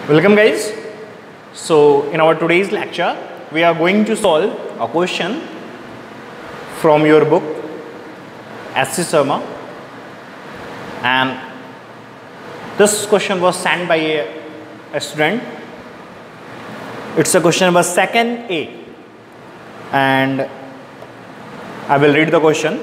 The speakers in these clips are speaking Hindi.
Welcome guys. So in our today's lecture we are going to solve a question from your book S.C. Sharma, and this question was sent by a student. It's a question number 2nd A, and I will read the question.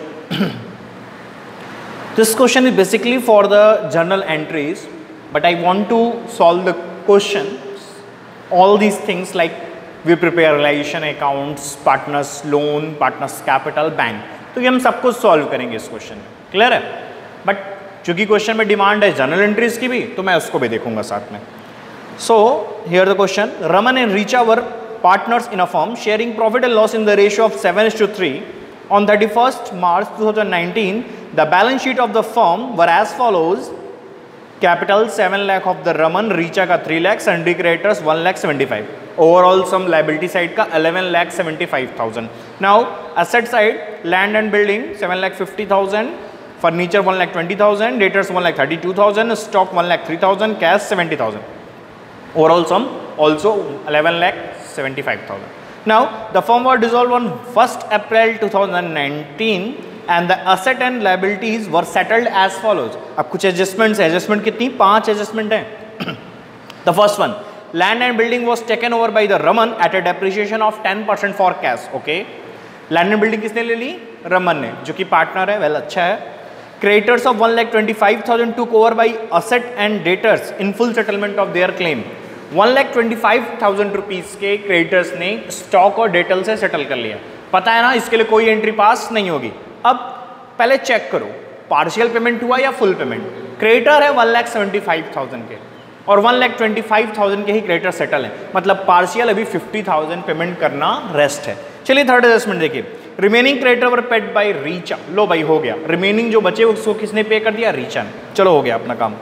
This question is basically for the journal entries, but I want to solve the question, all these things like we prepare realization accounts, partners loan, partners capital, bank, तो ये हम सब कुछ सॉल्व करेंगे इस क्वेश्चन में. क्लियर है? बट चूंकि क्वेश्चन में डिमांड है जनरल एंट्रीज की भी, तो मैं उसको भी देखूंगा साथ में. So here the question. Raman and Richa were partners in a firm sharing profit and loss in the ratio of 7:3. On 31st March 2019, the balance sheet of the firm were as follows. Capital 7 lakh of the Raman, Richa का 3 lakh, sundry creditors 1,75,000. Overall sum liability side का 11,75,000. Now asset side, land and building 7,50,000, furniture 1,20,000, debtors 1,32,000, stock 1,03,000, cash 70,000. Overall sum also 11,75,000. Now the firm was dissolved on 1st April 2019 and the asset and liabilities were settled as follows. अब कुछ adjustments है. adjustment कितनी? 5 adjustment है. The first one, land and building was taken over by the Raman at a depreciation of 10% for cash. Okay, land and building किसने ले ली? रमन ने, जो कि पार्टनर है. वेल अच्छा है. Creditors of 1,25,000 took over by asset and debtors in full settlement of their claim. 1,25,000 rupees के क्रेडिटर्स ने स्टॉक और डेटल से सेटल कर लिया. पता है ना, इसके लिए कोई एंट्री पास नहीं होगी. अब पहले चेक करो पार्शियल पेमेंट हुआ या फुल पेमेंट. क्रेडिटर है 1,75,000 के और 1,25,000 के ही क्रेडिटर सेटल है, मतलब पार्शियल अभी 50,000 पेमेंट करना रेस्ट है. चलिए थर्ड एडजस्टमेंट देखिए. Remaining creditor were paid by Richa. लो भाई हो गया. रिमेनिंग जो बचे उसको किसने पे कर दिया? रीचा ने. चलो हो गया अपना काम.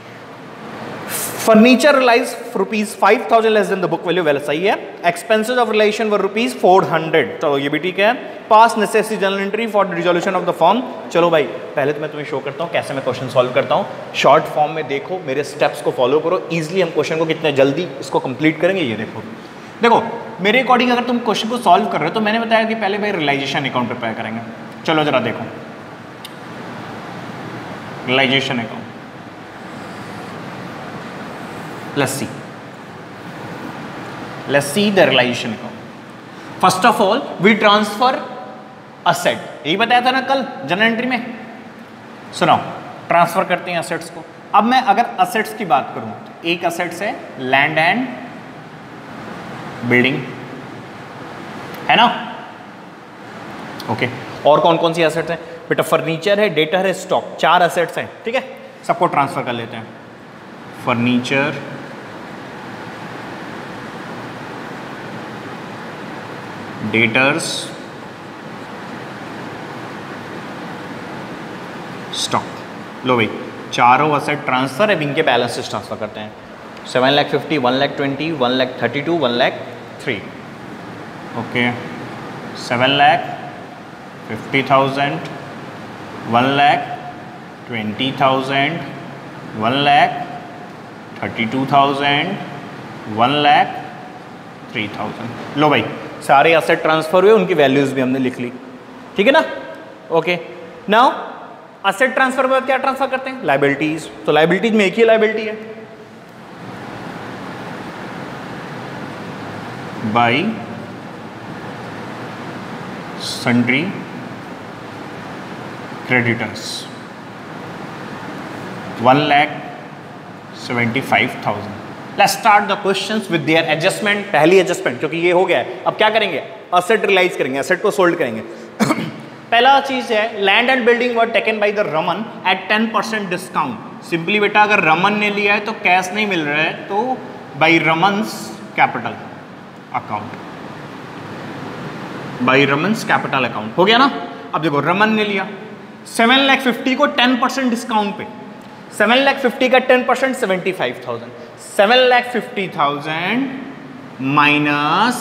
Furniture realise ₹5,000 less than the book value. Well सही है. Expenses of realisation were ₹400. चलो ये भी ठीक है. Pass necessary journal entry for resolution of the firm. चलो भाई पहले तो मैं तुम्हें शो करता हूँ कैसे मैं क्वेश्चन सॉल्व करता हूँ. शॉर्ट फॉर्म में देखो, मेरे स्टेप्स को फॉलो करो. इजीली हम क्वेश्चन को कितने जल्दी इसको कंप्लीट करेंगे ये देखो. देखो मेरे अकॉर्डिंग अगर तुम क्वेश्चन को सॉल्व कर रहे हो तो मैंने बताया कि पहले भाई रियलाइजेशन अकाउंट प्रिपेयर करेंगे. चलो जरा देखो realisation account. Let's see the realization account. First of all, we transfer asset. यही बताया था ना कल जनरल एंट्री में. सुनो, ट्रांसफर करते हैं असेट्स को. अब मैं अगर असेट्स की बात करूं तो एक असेट्स है लैंड एंड बिल्डिंग, है ना? ओके. और कौन कौन सी असेट्स हैं बेटा? फर्नीचर है, डेटर है, स्टॉक. 4 असेट्स हैं. ठीक है, सबको ट्रांसफर कर लेते हैं. Furniture, debtors, stock. लो भाई चारों असेट ट्रांसफर. अब इनके बैलेंसेस ट्रांसफर करते हैं. 7,50,000, 1,20,000, 1,32,000, 1,03,000. ओके. 7,50,000, 1,20,000, 1,32,000, 1,03,000. लो भाई सारे असेट ट्रांसफर हुए, उनकी वैल्यूज भी हमने लिख ली. ठीक है ना? ओके. नाउ असेट ट्रांसफर के बाद क्या ट्रांसफर करते हैं? लायबिलिटीज. तो लायबिलिटीज में एक ही लायबिलिटी है, by sundry creditors 1,75,000. Let's start the questions with their adjustment. पहली एडजस्टमेंट क्योंकि ये हो गया है. अब क्या करेंगे? असेट रियलाइज करेंगे, असेट को सोल्ड करेंगे. पहला चीज है land and building were taken by the Raman at 10% discount. Simply बेटा अगर रमन ने लिया है तो कैश नहीं मिल रहा है, तो by Raman's capital account. By Raman's capital account हो गया ना. अब देखो रमन ने लिया 7,50,000 को 10% डिस्काउंट पे. 7,50,000 का 10% 75,000. 7,50,000 माइनस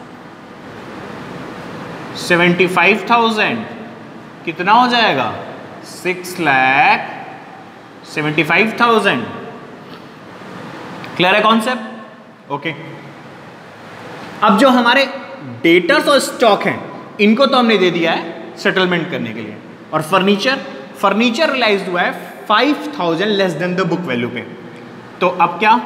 75,000 कितना हो जाएगा? 6,75,000. क्लियर है कॉन्सेप्ट? ओके। अब जो हमारे डेटर्स और स्टॉक हैं इनको तो हमने दे दिया है सेटलमेंट करने के लिए, और फर्नीचर रियलाइज हुआ है 5000 less than the book value पे। तो अब क्या,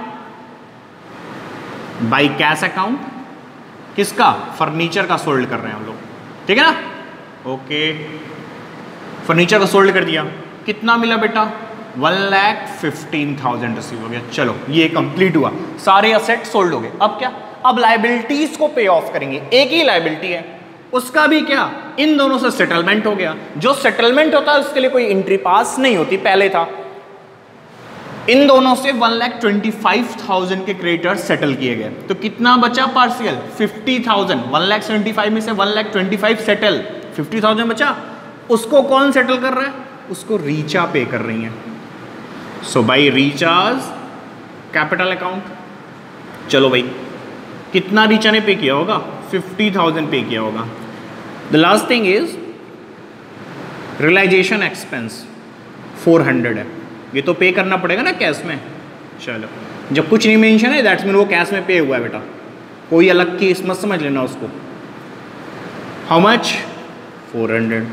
बाई कैश अकाउंट, किसका, फर्नीचर का सोल्ड कर रहे हैं हम लोग, ठीक है ना। ओके, फर्नीचर का सोल्ड कर दिया, कितना मिला बेटा, 1,15,000 रिसीव हो गया। चलो ये कंप्लीट हुआ, सारे असेट सोल्ड हो गए। अब क्या, अब लायबिलिटीज को पे ऑफ करेंगे। एक ही लायबिलिटी है, उसका भी क्या, इन दोनों से सेटलमेंट हो गया। जो सेटलमेंट होता है उसके लिए कोई एंट्री पास नहीं होती, पहले था। इन दोनों से 1,25,000 के क्रेडिटर्स सेटल किए गए। तो कितना बचा पार्शियल, 50,000। 1,75,000 में से 1,25,000 सेटल, 50,000 बचा। उसको कौन सेटल कर रहा है, उसको रीचा पे कर रही है। So by Richa's capital account. चलो भाई, कितना रीचा ने पे किया होगा, 50,000 पे किया होगा। The last thing is realisation expense 400 है, ये तो पे करना पड़ेगा ना कैश में। चलो, जब कुछ नहीं मेंशन है दैट्स मीन वो कैश में पे हुआ है बेटा, कोई अलग केस मत समझ लेना उसको। How much, 400।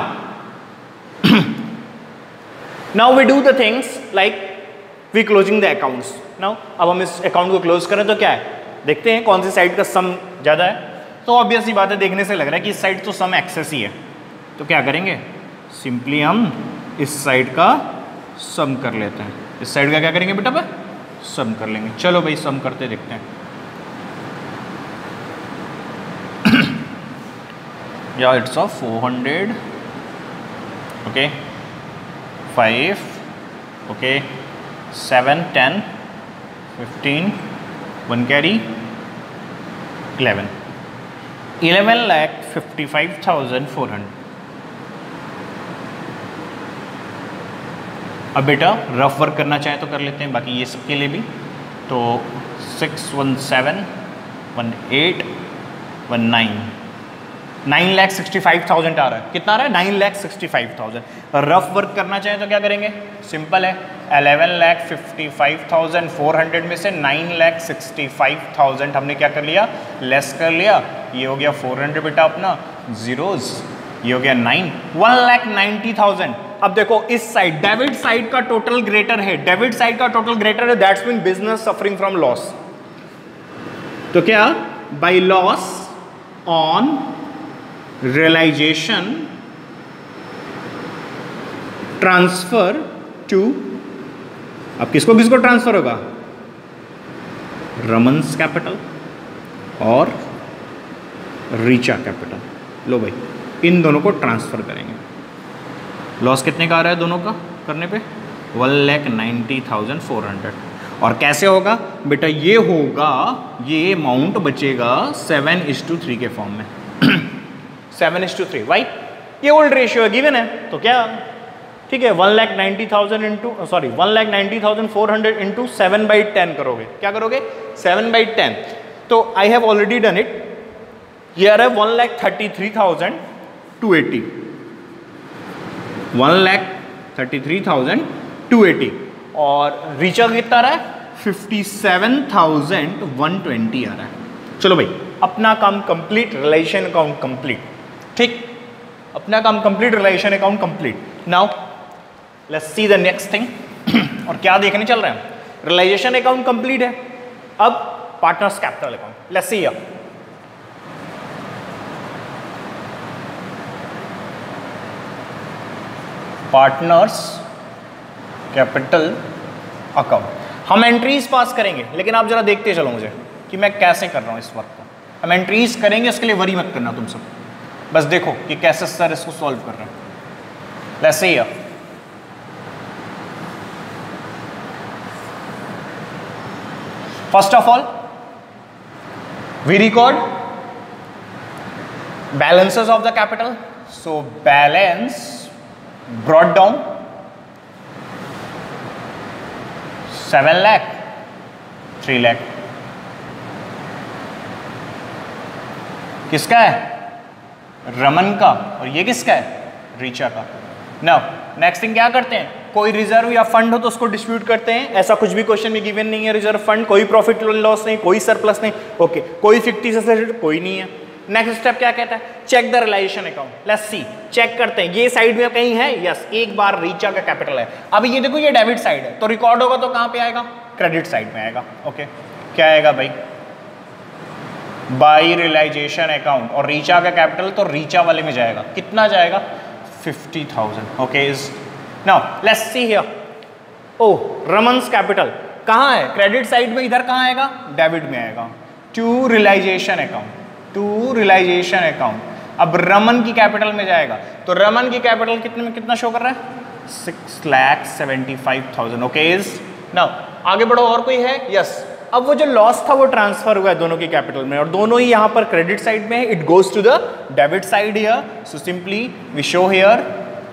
Now we do the things like we closing the accounts. Now अब हम इस अकाउंट को क्लोज करें तो क्या है, देखते हैं कौन सी साइड का सम ज़्यादा है। तो ऑब्वियस ही बात है, देखने से लग रहा है कि इस साइड तो सम एक्सेस ही है। तो क्या करेंगे, सिंपली हम इस साइड का सम कर लेते हैं। इस साइड का क्या करेंगे बेटा, पे सम कर लेंगे। चलो भाई सम करते देखते हैं। या it's of 400, okay, 5, okay, 7, 10, 15, 1 carry, 11,55,400। अब बेटा रफ वर्क करना चाहे तो कर लेते हैं, बाकी ये सब के लिए भी। तो 617, 18, 19, 9,65,000 आ रहा है। कितना आ रहा है, 9,65,000। रफ वर्क करना चाहे तो क्या करेंगे, सिंपल है, 11,55,400 में से 9,65,000 हमने क्या कर लिया, लेस कर लिया। ये हो गया 400 बेटा अपना, जीरोस, ये हो गया 9, 1,90,000। अब देखो इस साइड डेबिट साइड का टोटल ग्रेटर है, डेबिट साइड का टोटल ग्रेटर है, that's mean business suffering from loss. तो क्या, by loss on realisation transfer to, अब किसको किसको ट्रांसफर होगा, रमन्स कैपिटल और रीचा कैपिटल। लो भाई इन दोनों को ट्रांसफर करेंगे। लॉस कितने का आ रहा है दोनों का करने पे, 1,90,400। और कैसे होगा बेटा, ये होगा, ये अमाउंट बचेगा 7:3 के फॉर्म में। 7:3, वाई, ये ओल्ड रेशियो है, गिवन है। तो क्या, ठीक है, 1,90,000 इंटू, सॉरी 1,90,400 इंटू 7/10 करोगे। क्या करोगे, 7/10। तो I have already done it. Here है 1,33,280, 1,33,280। और रिचार्ज कितना आ रहा है, 57,120 आ रहा है। चलो भाई अपना काम कंप्लीट, रिलेशन अकाउंट कंप्लीट, ठीक, अपना काम complete, realisation account complete. Now let's see the next thing. और क्या देखने चल रहा है, रियलाइजेशन अकाउंट कंप्लीट है। अब partners capital account, let's see here. Partners capital account, हम एंट्रीज पास करेंगे, लेकिन आप जरा देखते चलो मुझे कि मैं कैसे कर रहा हूं इस वर्क को। हम एंट्रीज करेंगे, उसके लिए वरी मत करना तुम सब, बस देखो कि कैसे सर इसको सॉल्व कर रहे हैं। Let's see here, first of all we record balances of the capital. So balance brought down 7 lakh, 3 lakh। किसका है, रमन का, और ये किसका है, रीचा का। नाउ नेक्स्ट थिंग क्या करते हैं, कोई रिजर्व या फंड हो तो उसको डिस्ट्रीब्यूट करते हैं, ऐसा कुछ भी क्वेश्चन में गिवन नहीं है। रिजर्व फंड, कोई प्रॉफिट लॉस नहीं, कोई सरप्लस नहीं, ओके, कोई फिक्टिशियस एसेट कोई नहीं है। नेक्स्ट स्टेप क्या कहता है, check the realisation account. Let's see, check करते हैं, ये साइड में कहीं है, यस, एक बार रीचा का कैपिटल है। अब ये देखो ये डेबिट साइड है, तो रिकॉर्ड होगा तो कहां पे आएगा, क्रेडिट साइड में आएगा। ओके, क्या आएगा भाई, बाई रियलाइजेशन अकाउंट, और रीचा का कैपिटल तो रीचा वाले में जाएगा, कितना जाएगा, 50,000। Okay, is now let's see here, oh Raman's capital कहाँ है, क्रेडिट साइड में, इधर कहाँ आएगा, डेबिट में आएगा, to realisation account, to realisation account. अब रमन की कैपिटल में जाएगा, तो रमन की कैपिटल कितने में, कितना शो कर रहा है, 6,75,000। ओके, इज नाउ आगे बढ़ो, और कोई है, यस। अब वो जो लॉस था वो ट्रांसफर हुआ है दोनों की कैपिटल में, और दोनों ही यहाँ पर क्रेडिट साइड में है, it goes to the debit side here, so simply we show here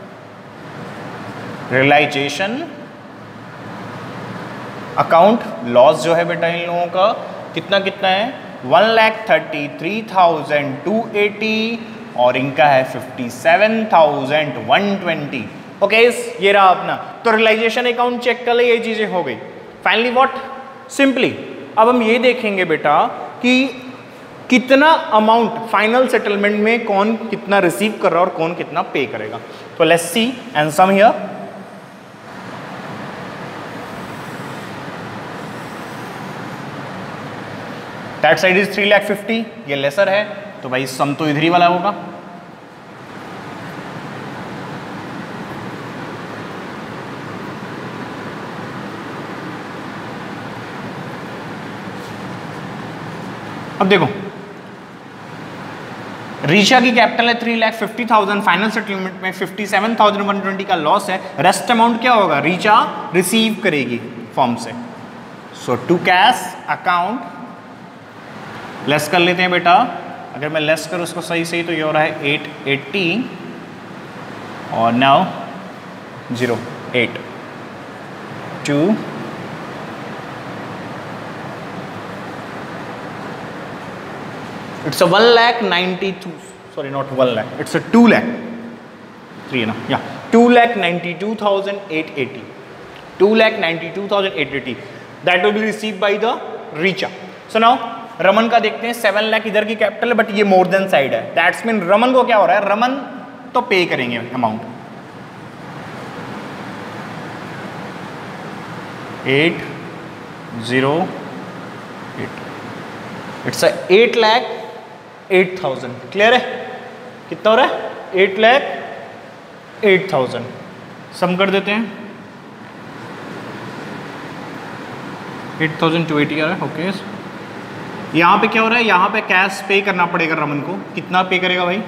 realisation account. Loss जो है बेटा इन लोगों का कितना कितना है, 1,33,280, और इनका है 57,120। ओके, ये रहा अपना, तो रियलाइजेशन अकाउंट चेक कर ले, ये चीजें हो गई। फाइनली व्हाट, सिंपली अब हम ये देखेंगे बेटा कि कितना अमाउंट फाइनल सेटलमेंट में कौन कितना रिसीव कर रहा है और कौन कितना पे करेगा। तो let's see and sum here, that side is 3,50,000, ये लेसर है, तो भाई सम तो इधर ही वाला होगा। अब देखो, रीचा की कैपिटल है 3,50,000, फाइनल सेटलमेंट में 57,120 का लॉस है। रेस्ट अमाउंट क्या होगा, रीचा रिसीव करेगी फॉर्म से। So to cash account, less कर लेते हैं बेटा, अगर मैं लेस करूँ उसको सही सही तो ये हो रहा है 880, और now 08 2 it's a 1,92,000, sorry not 1 lakh, it's a 2 lakh, 3 ना, yeah, 2,92,880, 2,92,880 that will be received by the Richa. So now Raman का देखते हैं, 7 लाख इधर की कैपिटल है, बट ये मोर देन साइड है, दैट्स मीन रमन को क्या हो रहा है, रमन तो पे करेंगे अमाउंट 808, इट्स 8,08,000। क्लियर है, कितना हो रहा है, 8,08,000। सम कर देते हैं, 8,280 आ रहा है। ओके, यहाँ पे क्या हो रहा है, यहाँ पे कैश पे करना पड़ेगा रमन को, कितना पे करेगा भाई,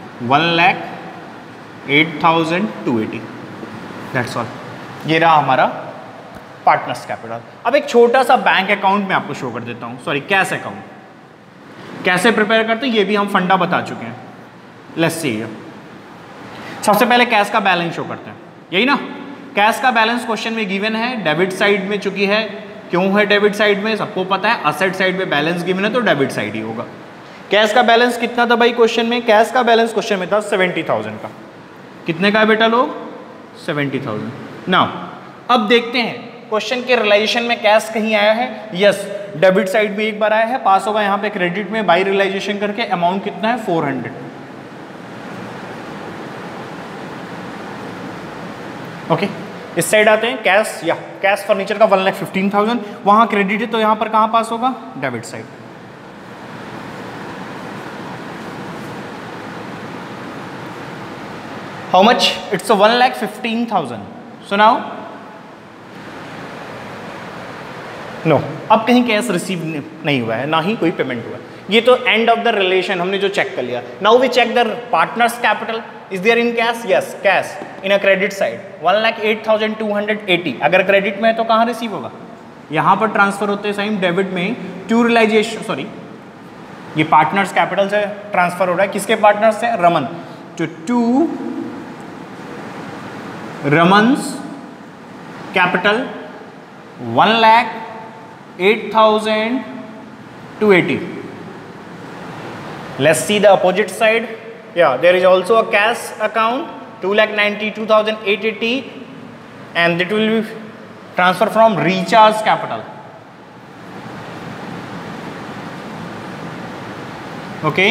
1,08,280, दैट्स ऑल। ये रहा हमारा पार्टनर्स कैपिटल। अब एक छोटा सा बैंक अकाउंट में आपको शो कर देता हूँ, सॉरी कैश अकाउंट कैसे प्रिपेयर करते हैं ये भी हम फंडा बता चुके हैं। लेट्स सी, सबसे पहले कैश का बैलेंस शो करते हैं, यही ना, कैश का बैलेंस क्वेश्चन में गिवन है, डेबिट साइड में चुकी है, क्यों है डेबिट साइड में सबको पता है, असेट साइड में बैलेंस गिवन है तो डेबिट साइड ही होगा। कैश का बैलेंस कितना था भाई क्वेश्चन में, कैश का बैलेंस क्वेश्चन में था 70,000 का, कितने का है बेटा लोग, 70,000। नाउ अब देखते हैं क्वेश्चन के रियलाइजेशन में कैश कहीं आया है, यस, डेबिट साइड में एक बार आया है, पास होगा यहाँ पे क्रेडिट में, बाई रियलाइजेशन करके अमाउंट कितना है 400। ओके, इस साइड आते हैं, कैश या कैश फर्नीचर का 1,15,000, वहां क्रेडिट है तो यहाँ पर कहाँ पास होगा, debit side. How much, it's 1,15,000। So now no, अब कहीं कैश रिसीव नहीं हुआ है, ना ही कोई पेमेंट हुआ है, ये तो एंड ऑफ द रिलेशन हमने जो चेक कर लिया। Now we check the partners capital, is there in cash, yes, cash in a credit side 1,08,280, अगर क्रेडिट में है तो कहाँ रिसीव होगा, यहाँ पर ट्रांसफर होते टाइम डेबिट में, टू रियलाइजेशन, सॉरी ये पार्टनर्स कैपिटल से ट्रांसफर हो रहा है, किसके पार्टनर से, Raman, to Raman's capital 1,08,280. Let's see the opposite side. Yeah, there is also a cash account 2,92,880. and it will be transfer from recharge capital. Okay,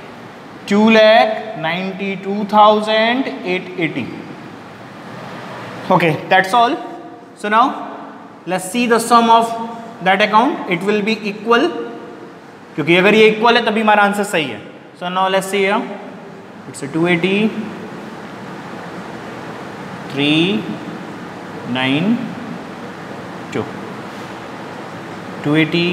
2,92,880. Okay, that's all. So now let's see the sum of that account. It will be equal, क्योंकि अगर ये इक्वल है तभी हमारा आंसर सही है. So now let's see here. It's a 280, 392. 280,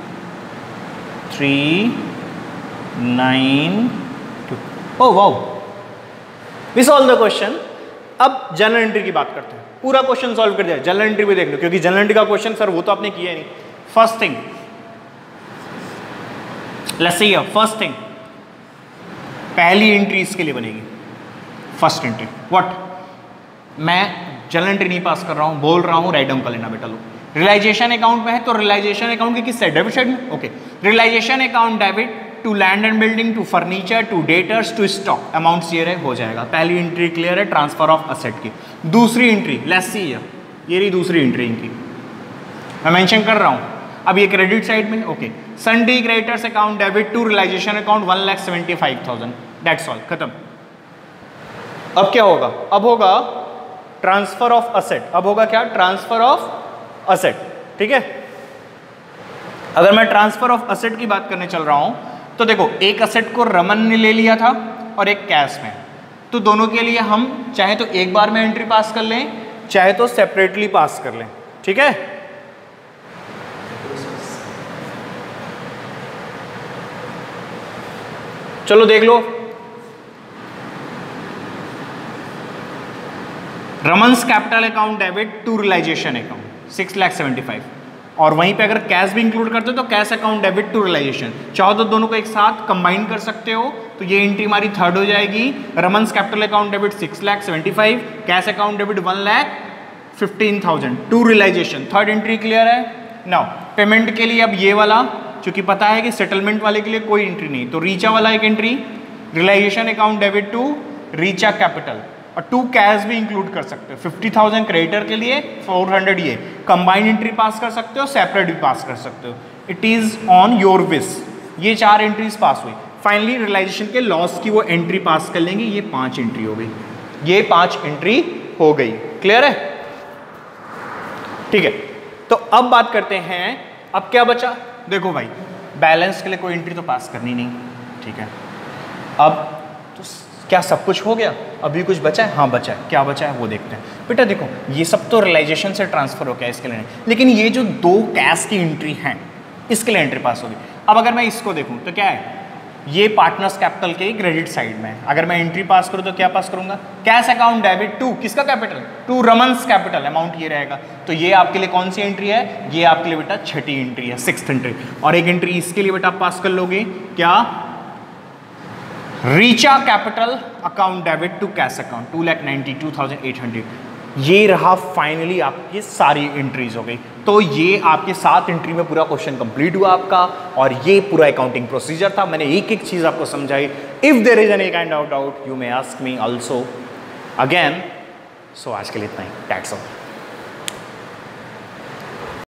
392. Oh wow, we solved the question. अब जनरल एंट्री की बात करते हैं. पूरा क्वेश्चन सॉल्व कर दिया. जनरल एंट्री भी देख लो, क्योंकि जनरल एंट्री का क्वेश्चन सर वो तो आपने किया नहीं. First thing, let's see here. First thing, पहली एंट्री इसके लिए बनेगी. फर्स्ट एंट्री व्हाट, मैं जनरल एंट्री नहीं पास कर रहा हूं, बोल रहा हूं रैंडम कर लेना बेटा लोग. रियलाइजेशन अकाउंट में है तो रियलाइजेशन अकाउंट के किस साइड, डेबिट साइड में. Okay, realisation account debit to land and building, to furniture, to debtors, to stock. Amounts ये रहे, हो जाएगा. पहली एंट्री क्लियर है, ट्रांसफर ऑफ असेट की. दूसरी एंट्री लेट्स सी हियर. ये रही दूसरी एंट्री इनकी, मैं मेंशन कर रहा हूं. अब ये क्रेडिट साइड में. Okay, sundry creditors account debit to realisation account 1,75,000. That's all, खत्म. अब क्या होगा, अब होगा ट्रांसफर ऑफ असेट. अब होगा क्या, ट्रांसफर ऑफ असेट. ठीक है, अगर मैं ट्रांसफर ऑफ असेट की बात करने चल रहा हूं तो देखो, एक असेट को रमन ने ले लिया था और एक कैश में. तो दोनों के लिए हम चाहे तो एक बार में एंट्री पास कर लें, चाहे तो सेपरेटली पास कर लें. ठीक है, चलो देख लो. Raman's capital account debit to realisation account 6,75,000, और वहीं पे अगर कैश भी इंक्लूड करते हो तो cash account debit to realisation. चाहो तो दोनों को एक साथ कंबाइन कर सकते हो. तो ये एंट्री हमारी थर्ड हो जाएगी. Raman's capital account debit 6,75,000, cash account debit 1,15,000 to realisation. Third entry clear है. नाउ पेमेंट के लिए अब ये वाला, क्योंकि पता है कि सेटलमेंट वाले के लिए कोई एंट्री नहीं, तो रीचा वाला एक entry, realisation account debit to Richa capital, और 2 कैश भी इंक्लूड कर सकते हो. 50,000 क्रेडिटर के लिए, 400 ये कंबाइंड एंट्री पास कर सकते हो, सेपरेट भी पास कर सकते हो. It is on your wish. ये 4 एंट्रीज पास हुई. फाइनली रियलाइजेशन के लॉस की वो एंट्री पास कर लेंगे. ये 5 एंट्री हो गई. ये 5 एंट्री हो गई. क्लियर है, ठीक है. तो अब बात करते हैं, अब क्या बचा. देखो भाई, बैलेंस के लिए कोई एंट्री तो पास करनी नहीं. ठीक है, अब तो क्या सब कुछ हो गया, अभी कुछ बचा है. हाँ बचा है. क्या बचा है वो देखते हैं. बेटा देखो, ये सब तो रियलाइजेशन से ट्रांसफर हो गया, इसके लिए नहीं. लेकिन ये जो 2 कैश की एंट्री हैं, इसके लिए एंट्री पास होगी. अब अगर मैं इसको देखूं तो क्या है, ये पार्टनर्स कैपिटल के क्रेडिट साइड में है. अगर मैं एंट्री पास करूं तो क्या पास करूंगा, कैश अकाउंट डेबिट टू किसका capital, to Raman's capital. Amount ये रहेगा. तो ये आपके लिए कौन सी एंट्री है, ये आपके लिए बेटा छठी एंट्री है, 6th एंट्री. और एक एंट्री इसके लिए बेटा आप पास कर लोगे, क्या, Richa capital account debit to cash account 2,92,800. ये रहा फाइनली आपकी सारी एंट्रीज हो गई. तो ये आपके 7 एंट्री में पूरा क्वेश्चन कंप्लीट हुआ आपका, और ये पूरा अकाउंटिंग प्रोसीजर था. मैंने एक एक चीज आपको समझाई. If there is any kind of doubt you may ask me also again. So आज के लिए इतना ही. That's all.